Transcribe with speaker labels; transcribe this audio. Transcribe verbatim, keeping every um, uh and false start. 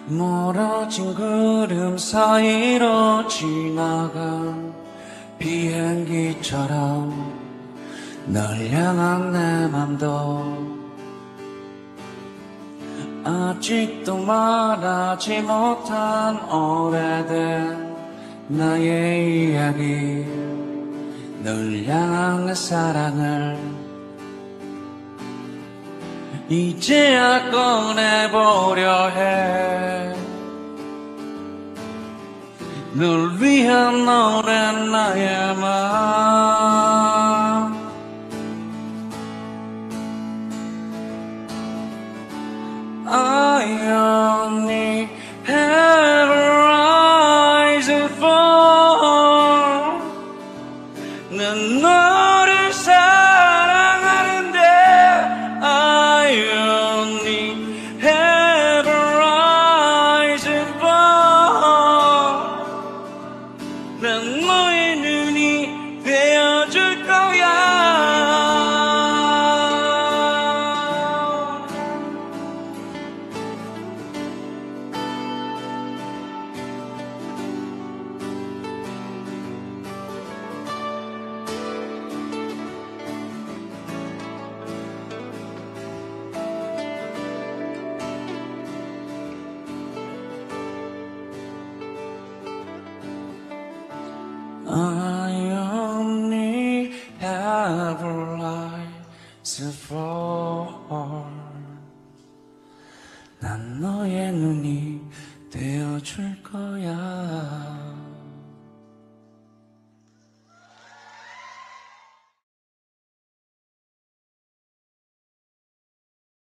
Speaker 1: 멀어진 구름 사이로 지나간 비행기처럼 널 향한 내 맘도 아직도 말하지 못한 오래된 나의 이야기, 널 향한 내 사랑을 이제야 꺼내보려 해. 널 위한 노래 나의 맘. I only have a rise and fall. 난 너를 사랑하는데 I only have a rise and fall. 난 너의 눈이 되어줄 거야. I only have a life to fall. 난 너의 눈이 되어줄 거야.